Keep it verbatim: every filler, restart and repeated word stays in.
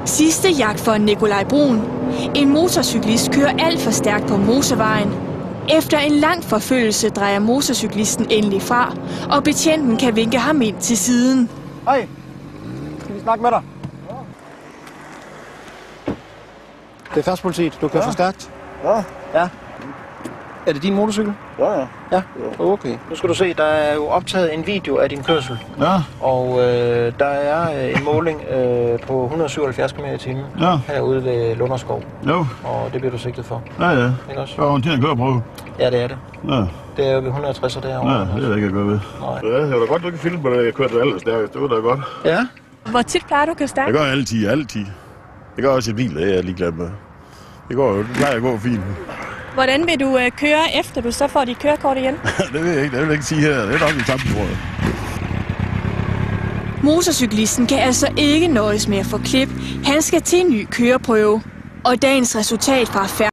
Sidste jagt for Nikolaj Brun. En motorcyklist kører alt for stærkt på motorvejen. Efter en lang forfølgelse drejer motorcyklisten endelig fra, og betjenten kan vinke ham ind til siden. Hej, skal vi snakke med dig? Det er færdspolitiet. Du kører ja. for stærkt. Ja. Ja. Er det din motorcykel? Ja, ja. Ja, okay. Nu skal du se, der er jo optaget en video af din kørsel. Ja. Og øh, der er en måling øh, på et hundrede og syvoghalvfjerds kilometer i timen ja. herude ved Lunderskov. Jo. Og det bliver du sigtet for. Ja, ja. Ikke også? Jeg har håndteret en køreprøve. Ja, det er det. Ja. Det er jo ved et hundrede og tres derovre. Ja, det er det ikke at gøre ved. Nej. Ja, jeg var da godt, du ikke filme, at jeg kørte det allerstærkest. Det var da godt. Ja. Hvor tit plejer du at køre stærkt? Jeg gør altid, altid. Jeg gør også i bil, det er jeg ligeglad med. Det går jo, det plejer at gå fint. Hvordan vil du øh, køre, efter du så får dit kørekort igen? Det ved jeg ikke, det vil jeg ikke sige her. Det er nok en samme, tror jeg. Motorcyklisten kan altså ikke nøjes med at få klip. Han skal til en ny køreprøve. Og dagens resultat fra